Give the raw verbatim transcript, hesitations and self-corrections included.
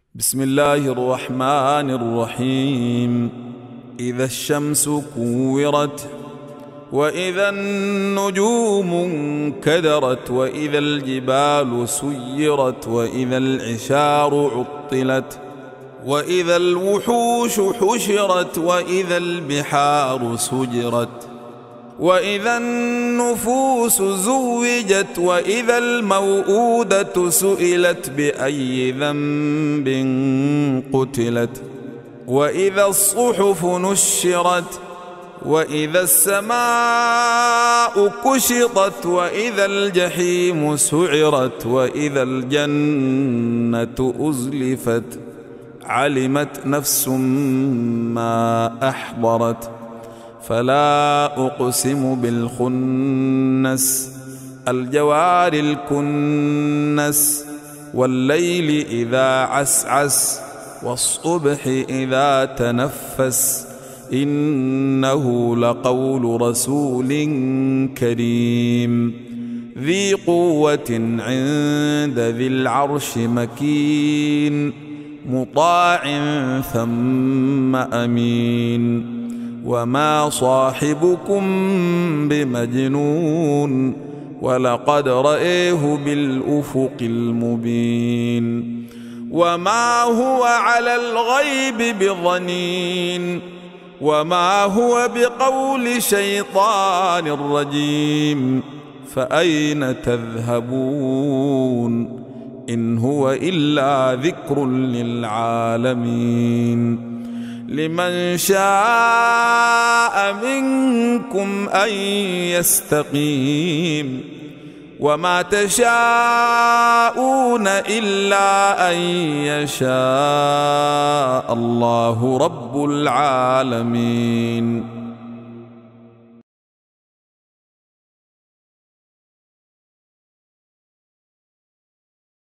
بسم الله الرحمن الرحيم. إذا الشمس كورت، وإذا النجوم انكدرت، وإذا الجبال سيرت، وإذا العشار عطلت، وإذا الوحوش حشرت، وإذا البحار سجرت، وإذا النفوس زوجت، وإذا الموءودة سئلت بأي ذنب قتلت، وإذا الصحف نشرت، وإذا السماء كشطت، وإذا الجحيم سعرت، وإذا الجنة أزلفت، علمت نفس ما أحضرت. فلا أقسم بالخنس، الجوار الكنس، والليل إذا عسعس، والصبح إذا تنفس، إنه لقول رسول كريم ذي قوة عند ذي العرش مكين، مطاع ثم أمين. وما صاحبكم بمجنون، ولقد رآه بالأفق المبين. وما هو على الغيب بضنين، وما هو بقول شيطان رجيم. فأين تذهبون؟ إن هو إلا ذكر للعالمين. لمن شاء منكم أن يستقيم، وما تشاءون إلا أن يشاء الله رب العالمين.